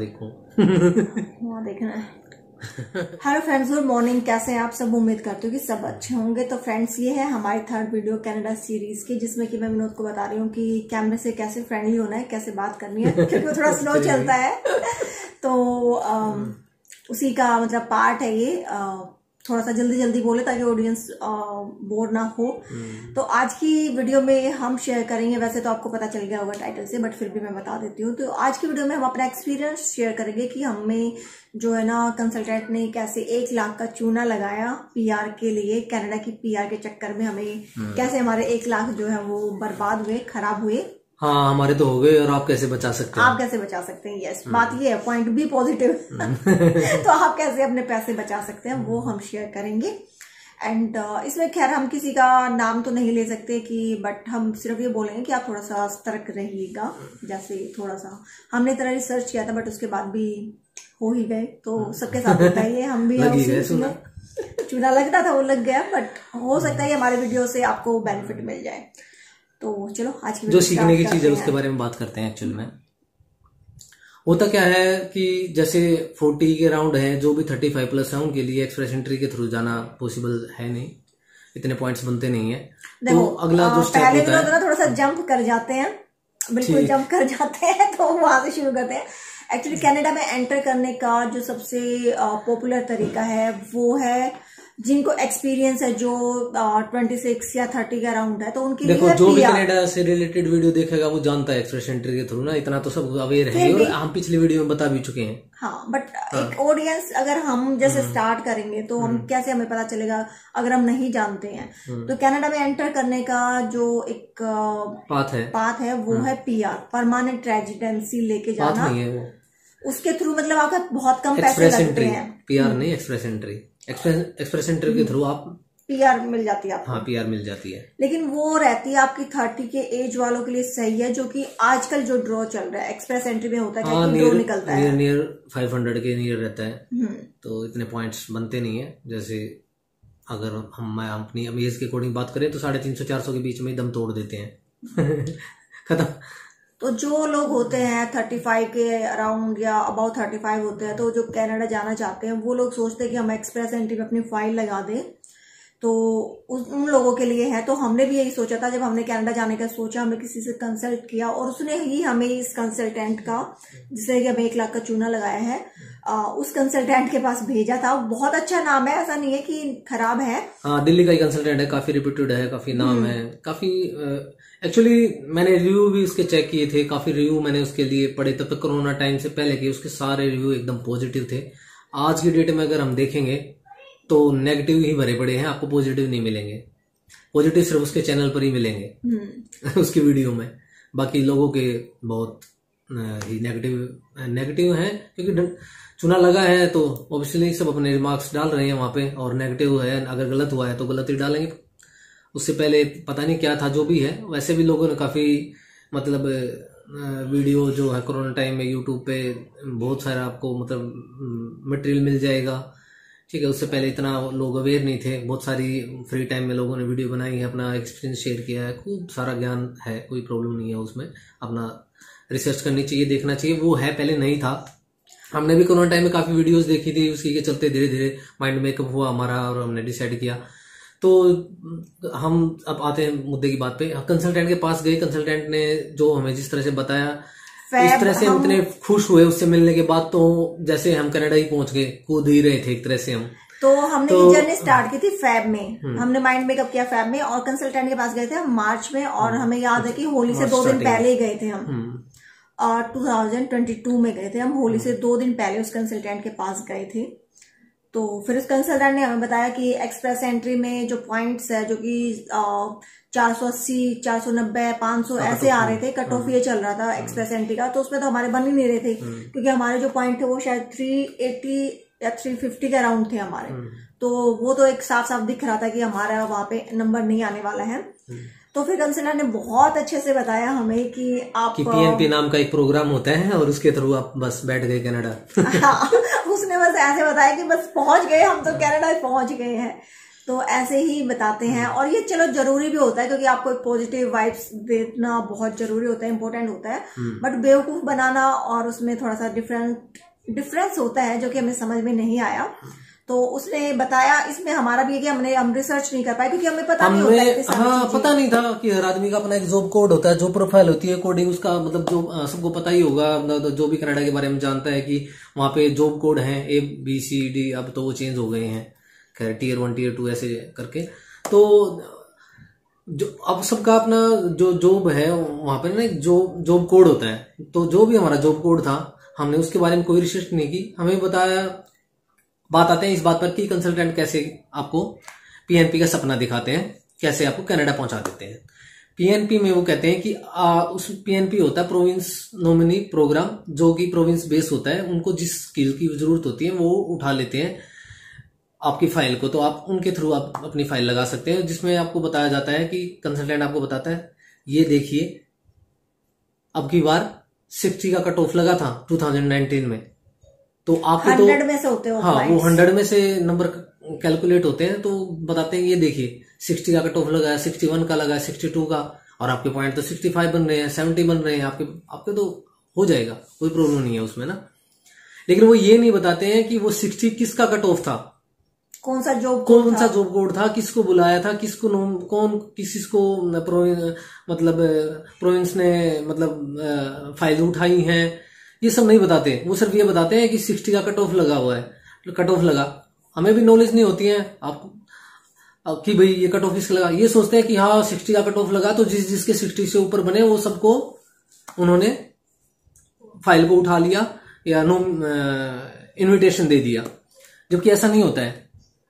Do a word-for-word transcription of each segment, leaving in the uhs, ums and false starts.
देखो। वहाँ देखना है। Hello friends, good morning. कैसे हैं आप सब? उम्मीद करती हूँ कि सब अच्छे होंगे। तो फ्रेंड्स, ये है हमारी थर्ड वीडियो कनाडा सीरीज की, जिसमें कि मैं विनोद को बता रही हूँ कि कैमरे से कैसे फ्रेंडली होना है, कैसे बात करनी है, क्योंकि वो थोड़ा स्लो चलता है। तो आ, उसी का मतलब पार्ट है ये। आ, थोड़ा सा जल्दी जल्दी बोले ताकि ऑडियंस बोर ना हो। तो आज की वीडियो में हम शेयर करेंगे, वैसे तो आपको पता चल गया होगा टाइटल से, बट फिर भी मैं बता देती हूँ। तो आज की वीडियो में हम अपना एक्सपीरियंस शेयर करेंगे कि हमें जो है ना कंसल्टेंट ने कैसे एक लाख का चूना लगाया पीआर के लिए, कनाडा की पीआर के चक्कर में हमें कैसे हमारे एक लाख जो है वो बर्बाद हुए, खराब हुए। हाँ, हमारे तो हो गए, और आप कैसे बचा सकते हैं? आप कैसे बचा सकते हैं? यस, बात ये है, पॉइंट भी पॉजिटिव। तो आप कैसे अपने पैसे बचा सकते हैं वो हम शेयर करेंगे। एंड uh, इसमें खैर हम किसी का नाम तो नहीं ले सकते कि, बट हम सिर्फ ये बोलेंगे कि आप थोड़ा सा सतर्क रहिएगा। जैसे थोड़ा सा हमने तरह रिसर्च किया था, बट उसके बाद भी हो ही गए। तो सबके साथ होता है ये, हम भी चूना लगता था वो लग गया, बट हो सकता है हमारे वीडियो से आपको बेनिफिट मिल जाए। तो चलो आज की जो सीखने की चीज है उसके बारे में बात करते हैं। एक्चुअल में होता क्या है कि जैसे चालीस के राउंड है, जो भी पैंतीस प्लस है उनके लिए एक्सप्रेस एंट्री के थ्रू जाना पॉसिबल है नहीं, इतने पॉइंट्स बनते नहीं है। तो अगला जो स्टेप होता है, थोड़ा सा जंप कर जाते हैं, बिल्कुल जंप कर जाते हैं। तो वहां से शुरू करते हैं। एक्चुअली कनाडा में एंटर करने का जो सबसे पॉपुलर तरीका है वो है जिनको एक्सपीरियंस है, जो छब्बीस या तीस का राउंड है, तो उनके देखो लिए जो भी कनाडा से रिलेटेड वीडियो देखेगा वो जानता है एक्सप्रेस एंट्री के थ्रू ना, इतना तो सब अवेयर है, और हम पिछली वीडियो में बता भी चुके हैं। हाँ, बट हाँ। एक ऑडियंस अगर हम जैसे स्टार्ट करेंगे तो हम कैसे, हमें पता चलेगा अगर हम नहीं जानते हैं। तो कनाडा में एंटर करने का जो एक पाथ है पाथ है वो है पीआर, परमानेंट रेजिडेंसी लेके जाना। नहीं है वो, उसके थ्रू मतलब आपका बहुत कम पैसे लगते हैं। पीआर नहीं, एक्सप्रेस एंट्री। एक्सप्रेस एंट्री के थ्रू आप पीआर मिल जाती है आपको। हाँ, पीआर मिल जाती है, लेकिन वो रहती है आपकी तीस के एज वालों के लिए सही है, जो कि आजकल जो ड्रॉ चल रहा है एक्सप्रेस एंट्री में होता है, हाँ, ड्रॉ निकलता है नियर पाँच सौ के नियर रहता है। तो इतने पॉइंट्स बनते नहीं है। जैसे अगर हम मैं अपनी एज के अकॉर्डिंग बात करें तो साढ़े तीन सौ चार सौ के बीच में दम तोड़ देते हैं। खत्म। तो जो लोग होते हैं पैंतीस के अराउंड या अबाउट पैंतीस होते हैं, तो जो कनाडा जाना चाहते हैं वो लोग सोचते हैं कि हम एक्सप्रेस एंट्री में अपनी फाइल लगा दें। तो उन लोगों के लिए है। तो हमने भी यही सोचा था, जब हमने कनाडा जाने का सोचा, हमने किसी से कंसल्ट किया और उसने ही हमें इस कंसल्टेंट का, जिससे कि हमें एक लाख का चूना लगाया है, आ, उस कंसल्टेंट के पास भेजा था। बहुत अच्छा नाम है, ऐसा नहीं है कि खराब है। हाँ, दिल्ली का ही कंसल्टेंट है, काफी रिप्यूटेड है, काफी नाम है, काफी एक्चुअली मैंने रिव्यू भी उसके चेक किए थे, काफी रिव्यू मैंने उसके लिए पढ़े, तब तक कोरोना टाइम से पहले के उसके सारे रिव्यू एकदम पॉजिटिव थे। आज की डेट में अगर हम देखेंगे तो नेगेटिव ही भरे पड़े हैं, आपको पॉजिटिव नहीं मिलेंगे। पॉजिटिव सिर्फ उसके चैनल पर ही मिलेंगे, उसकी वीडियो में। बाकी लोगों के बहुत ही नेगेटिव नेगेटिव है, क्योंकि चुना लगा है तो ऑब्वियसली सब अपने रिमार्क्स डाल रहे हैं वहां पे, और नेगेटिव है, अगर गलत हुआ है तो गलत ही डालेंगे। उससे पहले पता नहीं क्या था, जो भी है। वैसे भी लोगों ने काफी मतलब वीडियो जो है कोरोना टाइम में यूट्यूब पे बहुत सारा आपको मतलब मटेरियल मिल जाएगा, ठीक है। उससे पहले इतना लोग अवेयर नहीं थे, बहुत सारी फ्री टाइम में लोगों ने वीडियो बनाई है, अपना एक्सपीरियंस शेयर किया है, खूब सारा ज्ञान है, कोई प्रॉब्लम नहीं है उसमें। अपना रिसर्च करनी चाहिए, देखना चाहिए, वो है, पहले नहीं था। हमने भी कोरोना टाइम में काफी वीडियोस देखी थी, उसी के चलते धीरे धीरे माइंड मेकअप हुआ हमारा और हमने डिसाइड किया। तो हम अब आते हैं मुद्दे की बात पे। कंसल्टेंट के पास गए, कंसल्टेंट ने जो हमें जिस तरह से बताया, इस तरह से हम इतने खुश हुए उससे मिलने के बाद, तो जैसे हम कनाडा ही पहुंच गए, कूद ही रहे थे एक तरह से हम। तो हमने तो, ये जर्नी स्टार्ट की थी फैब में, हमने माइंड मेकअप किया फैब में, और कंसल्टेंट के पास गए थे हम मार्च में। और हमें याद है कि होली से दो दिन पहले ही गए थे हम, और टू थाउजेंड ट्वेंटी टू में गए थे हम, होली से दो दिन पहले उस कंसल्टेंट के पास गए थे। तो फिर उस कंसल्टेंट ने हमें बताया कि एक्सप्रेस एंट्री में जो पॉइंट्स है, जो कि चार सौ अस्सी, चार सौ नब्बे, पाँच सौ ऐसे आ रहे थे, कट ऑफ ये चल रहा था एक्सप्रेस एंट्री का, तो उसमें तो हमारे बन ही नहीं रहे थे, क्योंकि हमारे जो पॉइंट थे वो शायद तीन सौ अस्सी या तीन सौ पचास के अराउंड थे हमारे। तो वो तो एक साफ साफ दिख रहा था कि हमारा वहां पे नंबर नहीं आने वाला है। तो फिर कंसल्टेंट ने बहुत अच्छे से बताया हमें कि आप कि पीएनपी नाम का एक प्रोग्राम होता है और उसके थ्रू आप बस बैठ गए कनाडा। हाँ, उसने बस ऐसे बताया कि बस पहुंच गए हम, तो कनाडा पहुंच गए हैं। तो ऐसे ही बताते हैं। और ये चलो जरूरी भी होता है क्योंकि आपको एक पॉजिटिव वाइब्स देना बहुत जरूरी होता है, इंपॉर्टेंट होता है। बट बेवकूफ बनाना और उसमें थोड़ा सा डिफरेंट डिफरेंस होता है जो कि हमें समझ में नहीं आया। तो उसने बताया, इसमें हमारा भी है कि हमने हम रिसर्च नहीं कर पाए क्योंकि हमें पता नहीं होता है। हाँ, पता नहीं था कि हर आदमी का अपना एक जॉब कोड होता है, जो प्रोफाइल होती है कोडिंग उसका, मतलब जो सबको पता ही होगा, मतलब जो भी कनाडा के बारे में जानता है कि वहां पे जॉब कोड है ए बी सी डी। अब तो वो चेंज हो गए हैं, खैर टीयर वन टीयर टू ऐसे करके। तो जो अब सबका अपना जो जॉब है वहां पे ना जॉब जॉब कोड होता है। तो जो भी हमारा जॉब कोड था हमने उसके बारे में कोई रिसर्च नहीं की। हमें बताया, बात आते हैं इस बात पर कि कंसल्टेंट कैसे आपको पीएनपी का सपना दिखाते हैं, कैसे आपको कनाडा पहुंचा देते हैं। पीएनपी में वो कहते हैं कि आ, उस पीएनपी होता है प्रोविंस नॉमिनी प्रोग्राम, जो कि प्रोविंस बेस होता है। उनको जिस स्किल की जरूरत होती है वो उठा लेते हैं आपकी फाइल को। तो आप उनके थ्रू आप अपनी फाइल लगा सकते हैं, जिसमें आपको बताया जाता है कि कंसल्टेंट आपको बताता है, ये देखिए अब की बार साठ का कट ऑफ लगा था दो हज़ार उन्नीस में, तो आपके तो हंड्रेड में से होते हो, हाँ वो हंड्रेड में से नंबर कैलकुलेट होते हैं। तो बताते हैं ये देखिए साठ का कट ऑफ लगा है, इकसठ का लगा है, बासठ का, और आपके पॉइंट तो पैंसठ बन रहे हैं, सत्तर बन रहे हैं, आपके आपके तो हो जाएगा, कोई प्रॉब्लम नहीं है उसमें ना। लेकिन वो ये नहीं बताते हैं कि वो साठ किसका कट ऑफ था, कौन सा जॉब कौन सा जॉब कोड था, किसको बुलाया था, किसको कौन किसी को मतलब प्रोविंस ने मतलब फाइल उठाई हैं, ये सब नहीं बताते। वो सिर्फ ये बताते हैं कि साठ का कट ऑफ लगा हुआ है, कट ऑफ लगा। हमें भी नॉलेज नहीं होती है आप कि भाई ये कट ऑफ किसका लगा। ये सोचते हैं कि हाँ साठ का कट ऑफ लगा तो जिस जिसके साठ से ऊपर बने वो सबको उन्होंने फाइल को उठा लिया या नो इनविटेशन दे दिया, जबकि ऐसा नहीं होता है।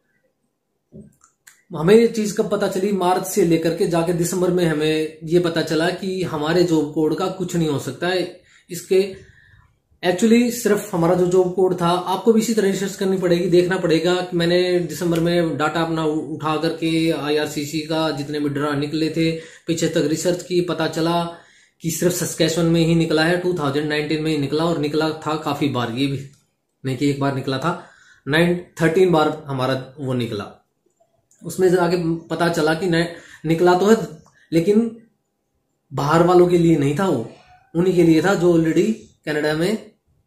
हमें ये चीज कब पता चली, मार्च से लेकर के जाके दिसंबर में हमें ये पता चला कि हमारे जॉब कोड का कुछ नहीं हो सकता है। इसके एक्चुअली सिर्फ हमारा जो जॉब कोड था, आपको भी इसी तरह रिसर्च करनी पड़ेगी, देखना पड़ेगा कि मैंने दिसंबर में डाटा अपना उठा करके आईआरसीसी का जितने भी ड्रा निकले थे पीछे तक रिसर्च की, पता चला कि सिर्फ सस्केचुअन में ही निकला है, दो हज़ार उन्नीस में ही निकला, और निकला था काफी बार, ये भी नहीं कि एक बार निकला था, नाइन थर्टीन बार हमारा वो निकला। उसमें आगे पता चला कि निकला तो है लेकिन बाहर वालों के लिए नहीं था, वो उन्हीं के लिए था जो ऑलरेडी कनाडा में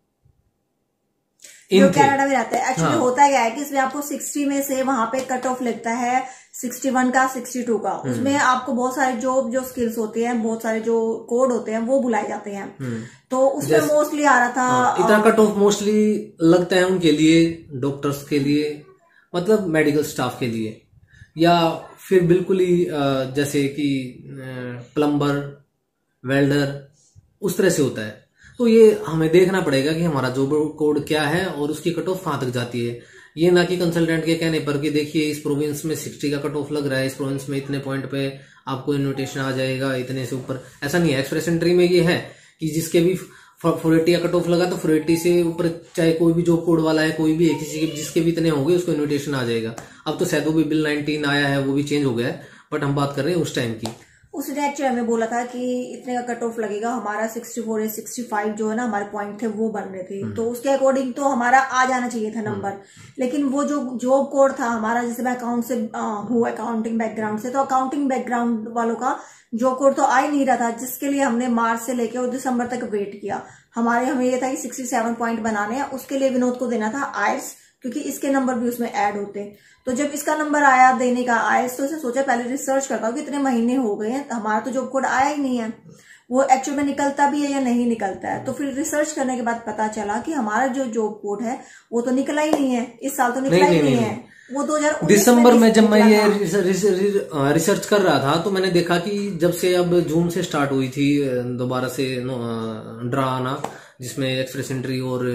जो कनाडा में रहता है। एक्चुअली हाँ। होता क्या है कि इसमें आपको साठ में से वहां पे कट ऑफ लगता है इकसठ का, बासठ का। उसमें आपको बहुत सारे जो जो स्किल्स होते हैं, बहुत सारे जो कोड होते हैं वो बुलाए जाते हैं। तो उसमें मोस्टली आ रहा था हाँ, इतना कट ऑफ मोस्टली लगता है उनके लिए, डॉक्टर्स के लिए, मतलब मेडिकल स्टाफ के लिए, या फिर बिल्कुल ही जैसे कि प्लम्बर, वेल्डर, उस तरह से होता है। तो ये हमें देखना पड़ेगा कि हमारा जॉब कोड क्या है और उसकी कट ऑफ कहां तक जाती है। ये ना कि कंसल्टेंट के कहने पर कि देखिए इस प्रोविंस में साठ का कट ऑफ लग रहा है, इस प्रोविंस में इतने पॉइंट पे आपको इन्विटेशन आ जाएगा, इतने से ऊपर, ऐसा नहीं है। एक्सप्रेस एंट्री में ये है कि जिसके भी फोर एटी का कट ऑफ लगा तो फोर एटी से ऊपर चाहे कोई भी जॉब कोड वाला है, कोई भी है, किसी के जिसके भी इतने होंगे उसको इन्विटेशन आ जाएगा। अब तो शायद वो भी बिल नाइनटीन आया है, वो भी चेंज हो गया है, बट हम बात कर रहे हैं उस टाइम की। उसने एक्चुअली हमें बोला था कि इतने का कट ऑफ लगेगा, हमारा चौंसठ या पैंसठ जो है ना हमारे पॉइंट थे वो बन रहे थे, तो उसके अकॉर्डिंग तो हमारा आ जाना चाहिए था नंबर। लेकिन वो जो जॉब कोड था हमारा, जैसे मैं अकाउंट से हूँ, अकाउंटिंग बैकग्राउंड से, तो अकाउंटिंग बैकग्राउंड वालों का जॉब कोड तो आ ही नहीं रहा था, जिसके लिए हमने मार्च से लेकर और दिसंबर तक वेट किया। हमारे हमें ये था कि सड़सठ पॉइंट बनाने हैं, उसके लिए विनोद को देना था आयल्स, क्योंकि इसके नंबर भी उसमें ऐड होते। तो जब इसका नंबर आया देने का आयल्स, तो उसने सोचा पहले रिसर्च करता हूँ कि इतने महीने हो गए हैं, हमारा तो जॉब कोड आया ही नहीं है, वो एक्चुअल में निकलता भी है या नहीं निकलता है। तो फिर रिसर्च करने के बाद पता चला कि हमारा जो जॉब कोड है वो तो निकला ही नहीं है, इस साल तो निकला नहीं, ही नहीं, नहीं है। वो दो हजार दिसंबर में जब मैं ये रिसर्च कर रहा था तो मैंने देखा कि जब से अब जून से स्टार्ट हुई थी दोबारा से ड्रा आना, जिसमें एक्सप्रेस एंट्री और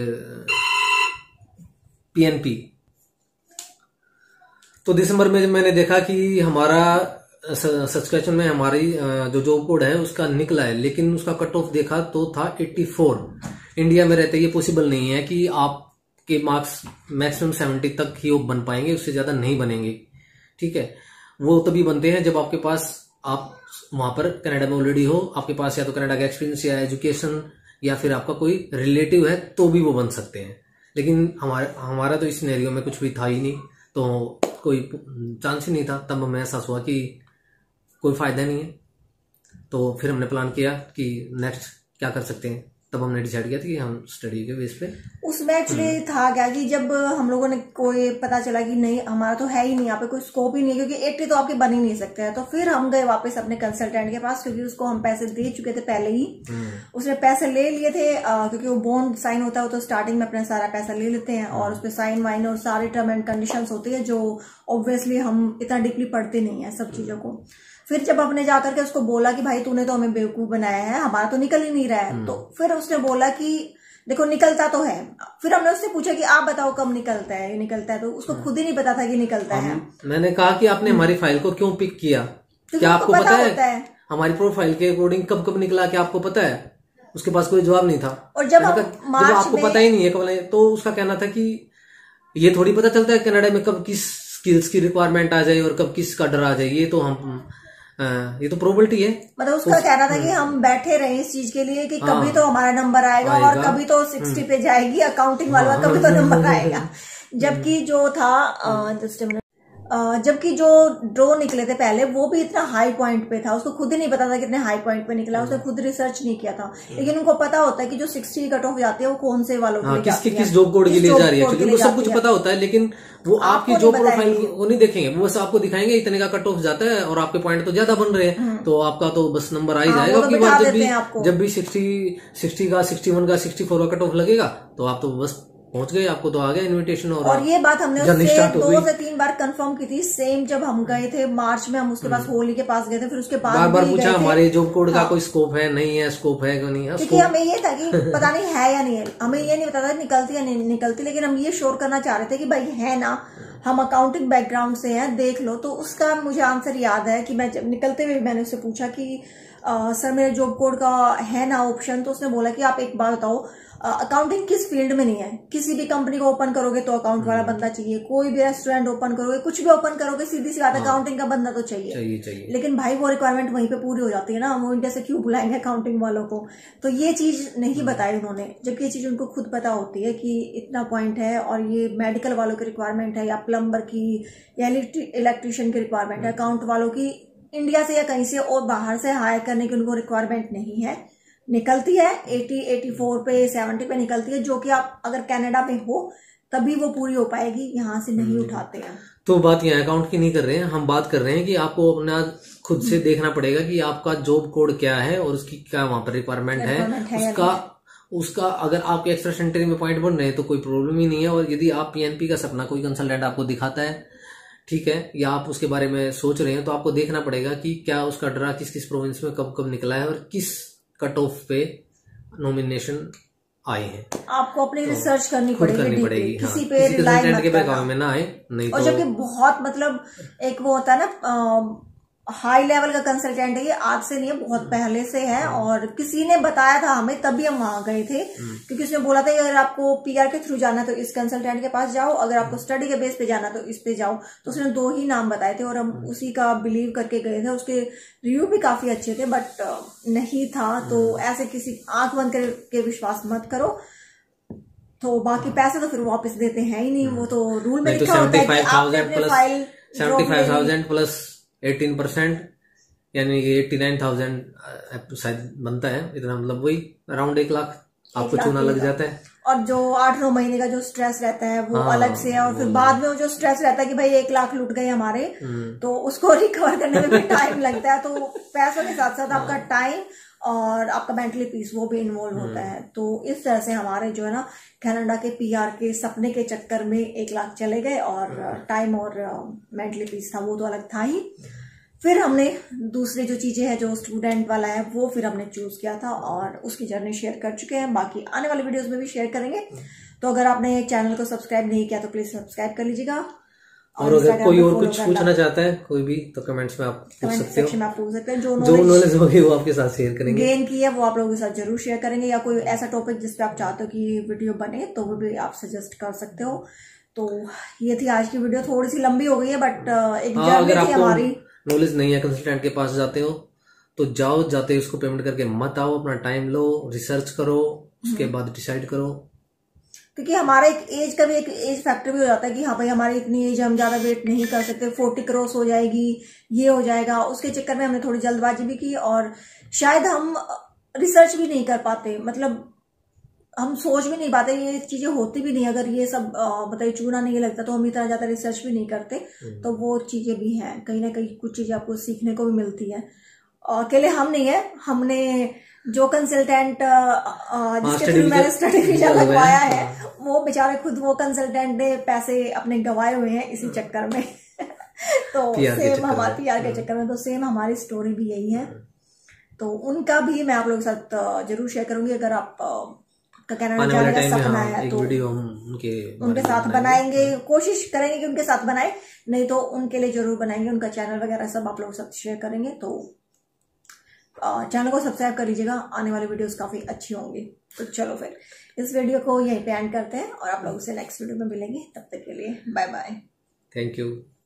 पीएनपी, तो दिसंबर में मैंने देखा कि हमारा सब्सक्रिप्शन में हमारी जो जॉब कोड है उसका निकला है, लेकिन उसका कट ऑफ देखा तो था चौरासी। इंडिया में रहते ये पॉसिबल नहीं है कि आपके मार्क्स मैक्सिमम सत्तर तक ही बन पाएंगे, उससे ज्यादा नहीं बनेंगे। ठीक है, वो तभी बनते हैं जब आपके पास, आप वहां पर कनाडा में ऑलरेडी हो, आपके पास या तो कनाडा का एक्सपीरियंस या एजुकेशन या फिर आपका कोई रिलेटिव है, तो भी वो बन सकते हैं। लेकिन हमारे हमारा तो इस सिनेरियो में कुछ भी था ही नहीं, तो कोई चांस ही नहीं था। तब हमें एहसास हुआ कि कोई फायदा नहीं है, तो फिर हमने प्लान किया कि नेक्स्ट क्या कर सकते हैं। तब हमने डिसाइड किया था कि हम स्टडी के बेस पे। उसमें एक्चुअली था क्या कि जब हम लोगों ने कोई पता चला कि नहीं हमारा तो है ही नहीं, यहाँ पे कोई स्कोप ही नहीं, क्योंकि एट्टी तो आपके बन ही नहीं सकते हैं, तो फिर हम गए वापस अपने कंसल्टेंट के पास, क्योंकि उसको हम पैसे दे चुके थे पहले ही। उसने पैसे ले लिए थे, आ, क्योंकि वो बॉन्ड साइन होता है तो स्टार्टिंग में अपना सारा पैसा ले लेते हैं और उस पर साइन वाइन और सारे टर्म एंड कंडीशन होती है, जो ऑब्वियसली हम इतना डीपली पढ़ते नहीं है सब चीजों को। फिर जब हमने जाकर के उसको बोला कि भाई तूने तो हमें बेवकूफ बनाया है, हमारा तो निकल ही नहीं रहा है, तो फिर उसने बोला कि देखो निकलता तो है। फिर हमने उससे पूछा कि आप बताओ कब निकलता है, ये निकलता है, तो उसको खुद ही नहीं पता था कि निकलता है। मैंने कहा कि आपने हमारी फाइल को क्यों पिक किया, क्या आपको पता है हमारी प्रोफाइल के अकॉर्डिंग कब कब निकला, क्या आपको पता है? उसके पास कोई जवाब नहीं था। और जब जब आपको पता ही नहीं है कब, तो उसका कहना था कि ये थोड़ी पता चलता है कनाडा में कब किस स्किल्स की रिक्वायरमेंट आ जाए और कब किस का डर आ जाए, ये तो हम आ, ये तो प्रोबेबिलिटी है। मतलब उसका तो, कहना था कि हम बैठे रहे इस चीज के लिए कि हाँ, कभी तो हमारा नंबर आएगा, आएगा और कभी तो सिक्सटी पे जाएगी अकाउंटिंग वाला, हाँ, कभी तो नंबर आएगा। जबकि जो था जस्ट जबकि जो ड्रो निकले थे पहले वो भी इतना हाई पॉइंट पे था, उसको खुद ही नहीं पता था कितने हाई पॉइंट पे निकला, उसने खुद रिसर्च नहीं किया था। लेकिन उनको पता होता है कि जो सिक्सटी कट ऑफ जाती है वो कौन से वालों हाँ, किस किस जॉब कोड के लिए जा रही है, उनको सब कुछ पता होता है। लेकिन वो आपकी जॉब प्रोफाइल वो नहीं देखेंगे, वो बस आपको दिखाएंगे इतने का कट ऑफ जाता है और आपके पॉइंट तो ज्यादा बन रहे हैं, तो आपका तो बस नंबर आ ही जाएगा। आपकी बार जब भी जब भी सिक्सटी सिक्सटी का सिक्सटी वन का सिक्सटी फोर का कट ऑफ लगेगा तो आप तो बस पहुंच गए, आपको तो आ गया इनविटेशन। और, और ये बात हमने उससे दो से तीन बार कंफर्म की थी। सेम जब हम गए थे मार्च में, हम उसके पास होली के पास गए थे, फिर उसके बाद बार बार पूछा हमारे जॉब कोड का कोई स्कोप है नहीं है, स्कोप है कि नहीं है, क्योंकि हमें ये था कि पता नहीं है या नहीं है, हमें ये नहीं पता था निकलती या नहीं निकलती, लेकिन हम ये श्योर करना चाह रहे थे कि भाई है ना, हम अकाउंटिंग बैकग्राउंड से हैं, देख लो। तो उसका मुझे आंसर याद है कि मैं जब निकलते हुए मैंने उससे पूछा कि आ, सर मेरे जॉब कोड का है ना ऑप्शन, तो उसने बोला कि आप एक बात बताओ अकाउंटिंग किस फील्ड में नहीं है, किसी भी कंपनी को ओपन करोगे तो अकाउंट वाला बंदा चाहिए, कोई भी रेस्टोरेंट ओपन करोगे, कुछ भी ओपन करोगे, सीधी सी बात है अकाउंटिंग का बंदा तो चाहिए। चाहिए चाहिए। लेकिन भाई वो रिक्वायरमेंट वहीं पे पूरी हो जाती है ना, वो इंडिया से क्यों बुलाएंगे अकाउंटिंग वालों को। तो ये चीज नहीं बताई उन्होंने, जबकि ये चीज उनको खुद पता होती है कि इतना पॉइंट है और ये मेडिकल वालों की रिक्वायरमेंट है या प्लम्बर की या इलेक्ट्रिशियन की रिक्वायरमेंट है। अकाउंट वालों की इंडिया से या कहीं से और बाहर से हायर करने की उनको रिक्वायरमेंट नहीं है। निकलती है अस्सी, चौरासी पे, सत्तर पे निकलती है, जो कि आप अगर कनाडा में हो तभी वो पूरी हो पाएगी, यहाँ से नहीं उठाते हैं। तो बात यहाँ अकाउंट की नहीं कर रहे हैं, हम बात कर रहे हैं कि आपको अपना खुद से देखना पड़ेगा कि आपका जॉब कोड क्या है और उसकी क्या वहां पर रिक्वायरमेंट है, है उसका उसका अगर आपके एक्स्ट्रा एंट्री में पॉइंट बन रहे हैं तो कोई प्रॉब्लम ही नहीं है। और यदि आप पीएनपी का सपना कोई कंसल्टेंट आपको दिखाता है, ठीक है, या आप उसके बारे में सोच रहे हैं, तो आपको देखना पड़ेगा कि क्या उसका ड्रा किस किस प्रोविंस में कब कब निकला है और किस कट ऑफ पे नॉमिनेशन आए हैं। आपको अपनी तो रिसर्च करनी पड़ेगी, करनी पड़ेगी किसी पे रिलाई मत करना में ना आए, नहीं और तो जबकि बहुत मतलब एक वो होता है ना हाई लेवल का कंसल्टेंट है, ये आज से नहीं है, बहुत पहले से है। और किसी ने बताया था हमें, तभी हम वहां गए थे, क्योंकि उसने बोला था कि अगर आपको पीआर के थ्रू जाना तो इस कंसल्टेंट के पास जाओ, अगर आपको स्टडी के बेस पे जाना तो इस पे जाओ। तो उसने दो ही नाम बताए थे और हम उसी का बिलीव करके गए थे। उसके रिव्यू भी काफी अच्छे थे, बट नहीं था। तो ऐसे किसी आंख बंद करके विश्वास मत करो। तो बाकी पैसे तो फिर वापस देते हैं ही नहीं, वो तो रूल में लिखा होता है कि आपने अपनी file seventy five thousand plus eighteen percent यानी कि एट्टी नाइन थाउजेंड शायद बनता है इतना, मतलब वही अराउंड एक लाख आपको चूना लग जाता है। और जो आठ नौ महीने का जो स्ट्रेस रहता है वो हाँ, अलग से है। और फिर बाद में जो स्ट्रेस रहता है कि भाई एक लाख लूट गए हमारे, तो उसको रिकवर करने में भी टाइम लगता है। तो पैसों के साथ साथ आपका टाइम और आपका मेंटली पीस वो भी इन्वॉल्व होता है। तो इस तरह से हमारे जो है ना कनाडा के पीआर के सपने के चक्कर में एक लाख चले गए और टाइम और मेंटली पीस था वो तो अलग था ही। फिर हमने दूसरी जो चीजें हैं जो स्टूडेंट वाला है वो फिर हमने चूज किया था और उसकी जर्नी शेयर कर चुके हैं, बाकी आने वाले वीडियोस में भी शेयर करेंगे। तो अगर आपने चैनल को सब्सक्राइब नहीं किया तो प्लीज सब्सक्राइब कर लीजिएगा। और अगर कोई और कुछ पूछना चाहता है कोई भी तो कमेंट्स में आप पूछ सकते हो, में आप पूछ सकते हैं। जो जो नॉलेज होगी वो आपके साथ शेयर करेंगे, गेन की है वो आप लोगों के साथ जरूर शेयर करेंगे। या कोई ऐसा टॉपिक जिस पे आप चाहते हो कि वीडियो बने तो वो भी आप सजेस्ट कर सकते हो। तो ये थी आज की वीडियो, थोड़ी सी लंबी हो गई है बट एक जर्नी थी हमारी। नॉलेज नहीं है कंसल्टेंट के पास जाते हो तो जाओ, जाते उसको पेमेंट करके मत आओ, अपना टाइम लो, रिसर्च करो, उसके बाद डिसाइड करो। क्योंकि हमारा एक एज का भी एक एज फैक्टर भी हो जाता है कि हाँ भाई हमारी इतनी एज, हम ज्यादा वेट नहीं कर सकते, फोर्टी क्रॉस हो जाएगी, ये हो जाएगा। उसके चक्कर में हमने थोड़ी जल्दबाजी भी की और शायद हम रिसर्च भी नहीं कर पाते, मतलब हम सोच भी नहीं पाते, ये चीजें होती भी नहीं। अगर ये सब बताइए चूना नहीं लगता तो हम इतना ज्यादा रिसर्च भी नहीं करते। तो वो चीजें भी हैं, कहीं ना कहीं कुछ चीजें आपको सीखने को भी मिलती है। अकेले हम नहीं है, हमने जो कंसल्टेंट जिसके थ्रू मैंने स्टडी वीजा लगवाया है, वो बेचारे खुद वो कंसल्टेंट ने पैसे अपने गंवाए हुए हैं इसी चक्कर में। तो सेम हमारे पीआर के चक्कर में, तो सेम हमारी स्टोरी भी यही है। तो उनका भी मैं आप लोगों के साथ जरूर शेयर करूंगी। अगर आप कनाडा जाने का सपना है तो वीडियो हम उनके उनके साथ बनाएंगे, कोशिश करेंगे कि उनके साथ बनाए, नहीं तो उनके लिए जरूर बनाएंगे। उनका चैनल वगैरह सब आप लोगों के साथ शेयर करेंगे। तो चैनल को सब्सक्राइब कर लीजिएगा, आने वाली वीडियोस काफी अच्छी होंगी। तो चलो फिर इस वीडियो को यहीं पे एंड करते हैं और आप लोगों से नेक्स्ट वीडियो में मिलेंगे। तब तक के लिए बाय बाय, थैंक यू।